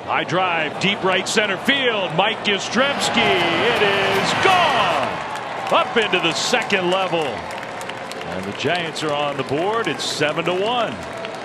High drive, deep right center field. Mike Yastrzemski. It is gone. Up into the second level. And the Giants are on the board. It's 7-1.